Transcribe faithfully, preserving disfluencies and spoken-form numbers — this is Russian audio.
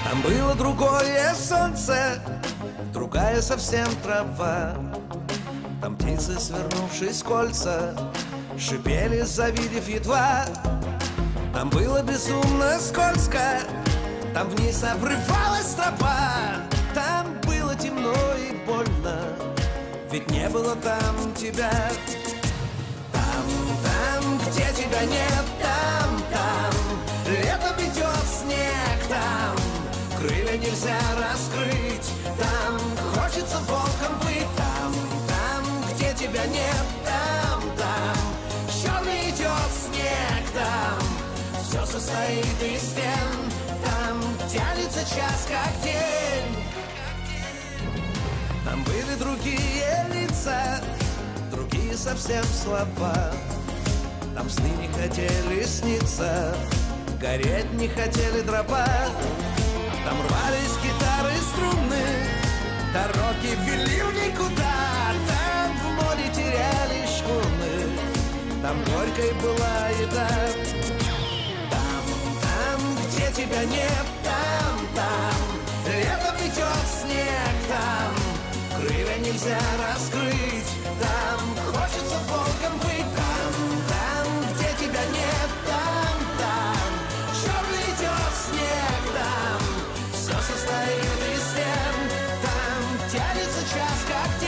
Там было другое солнце, другая совсем трава. Там птицы, свернувшись в кольца, шипели, завидев едва. Там было безумно скользко, там вниз обрывалась тропа. Там было темно и больно, ведь не было там тебя. Там, там, где тебя нет, там, там летом идет снег, там крылья нельзя раскрыть, там хочется волком выть. Там, там, где тебя нет, там, там черный идет снег, там все состоит из стен, там тянется час как день. Там были другие лица, другие совсем слова. Там сны не хотели сниться, гореть не хотели дрова. Там рвались гитары, струны, дороги вели в никуда. Там в море теряли шхуны, там горькой была еда. Там, там, где тебя нет, там, там летом идет снег, там крылья нельзя раскрыть, там хочется волком быть. Там, там, где тебя нет, там, там черный идет снег, там все состоит из стен, там тянется час как